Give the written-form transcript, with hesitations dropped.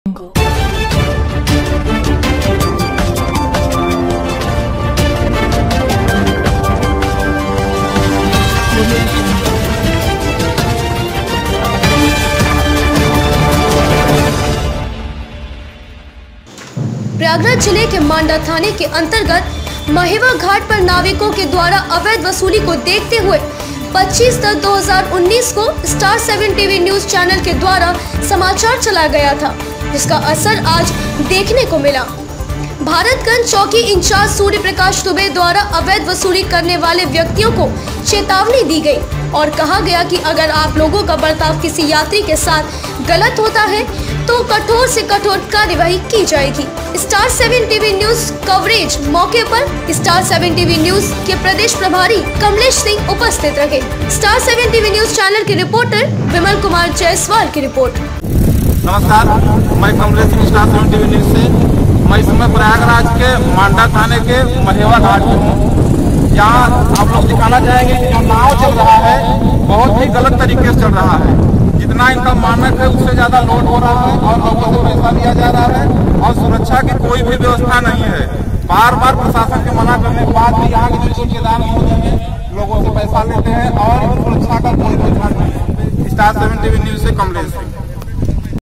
प्रयागराज जिले के मांडा थाने के अंतर्गत महेवा घाट पर नाविकों के द्वारा अवैध वसूली को देखते हुए 25/10/2019 को स्टार 7 टीवी न्यूज चैनल के द्वारा समाचार चलाया गया था, जिसका असर आज देखने को मिला। भारतगंज चौकी इंचार्ज सूर्य प्रकाश दुबे द्वारा अवैध वसूली करने वाले व्यक्तियों को चेतावनी दी गई और कहा गया कि अगर आप लोगों का बर्ताव किसी यात्री के साथ गलत होता है तो कठोर से कठोर कार्यवाही की जाएगी। स्टार 7 टीवी न्यूज कवरेज मौके पर स्टार 7 टीवी न्यूज के प्रदेश प्रभारी कमलेश सिंह उपस्थित रहे। स्टार 7 टीवी न्यूज चैनल के रिपोर्टर विमल कुमार जायसवाल की रिपोर्ट। नमस्कार, मैं Kamlesh Singh star 7 TV news से। मैं इस समय प्रयागराज के मांडा थाने के महेवा घाट में हूँ। यहाँ आप लोग दिखाना चाहेंगे कि जो नाव चल रहा है बहुत ही गलत तरीके से चल रहा है। जितना इनका मानक है उससे ज्यादा लोड हो रहा है और लोगों से पैसा लिया जा रहा है और सुरक्षा की कोई भी व्यवस्था नहीं है। बार बार प्रशासन के मना करने के बाद भी यहाँ के जो ठेकेदार होते हैं लोगों से पैसा लेते हैं और सुरक्षा का कोई ध्यान नहीं है। स्टार 7 टीवी न्यूज से कमलेश सिंह।